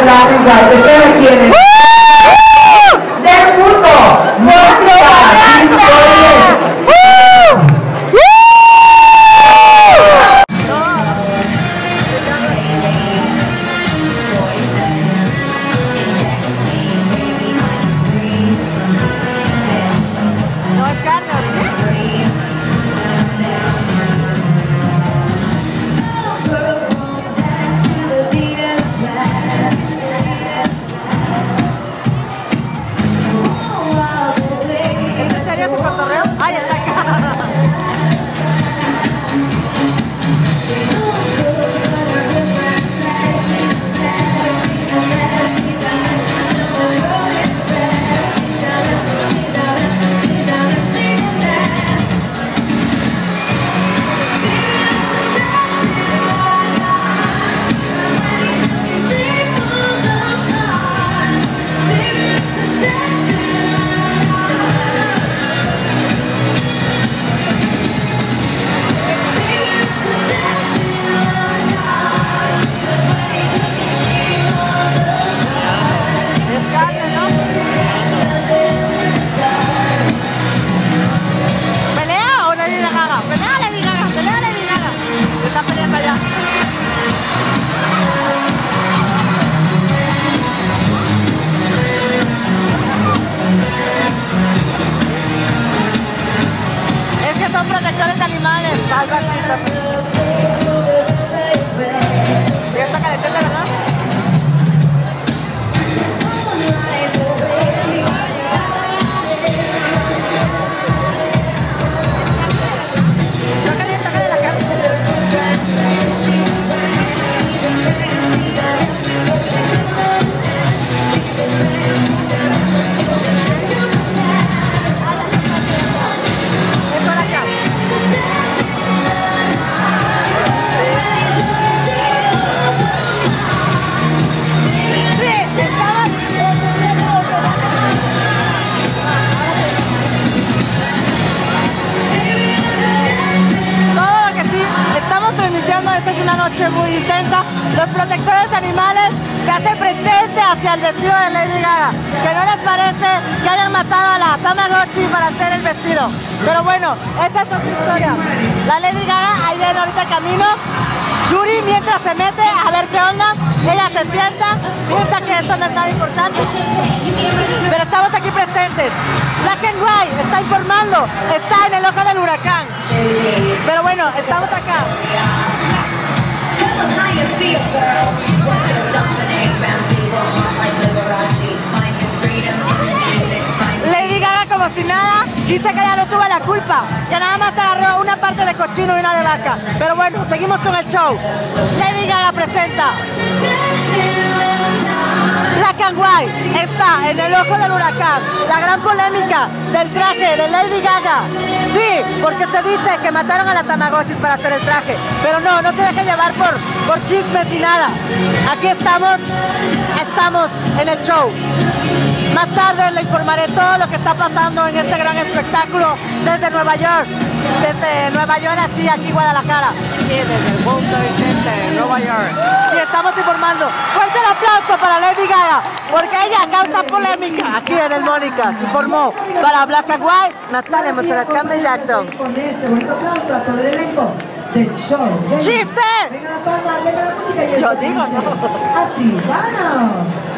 Latin Guy. Están aquí en el... ¡Debutó! ¡Mónica! ¡Historia! protectores de animales, algo así también. Y esta calentita, ¿verdad? Sácale la cara. Esta es una noche muy intensa. Los protectores de animales se hacen presente hacia el vestido de Lady Gaga. Que no les parece que hayan matado a la Tamagotchi para hacer el vestido. Pero bueno, esa es otra historia. La Lady Gaga ahí viene ahorita camino. Yuri mientras se mete a ver qué onda. Ella se sienta, piensa que esto no es nada importante. Pero estamos aquí presentes. Black and White está informando, está en el ojo del huracán. Pero bueno, estamos acá. Lady Gaga como si nada, dice que ya no tuvo la culpa, que nada más agarró una parte de cochino y una de vaca. Pero bueno, seguimos con el show. Lady Gaga presenta Black and White está en el ojo del huracán. La gran polémica del traje de Lady Gaga. Sí, porque se dice que mataron a la Tamagotchi para hacer el traje. Pero no se deje llevar por chismes ni nada. Aquí estamos en el show. Más tarde le informaré todo lo que está pasando en este gran espectáculo desde Nueva York. Desde Nueva York así aquí Guadalajara. Sí, desde el World Trade Center, Nueva York. Sí, estamos informando. Fuerte el aplauso para Lady Gaga, porque ella causa polémica aquí en el Mónica. Se informó para Black and White, Natalia Monserrat Campbell Jackson. Con este bonito aplauso a todo el elenco del show. ¡Chiste! Venga la palma, venga la música y Yo digo, no. Así, vámonos.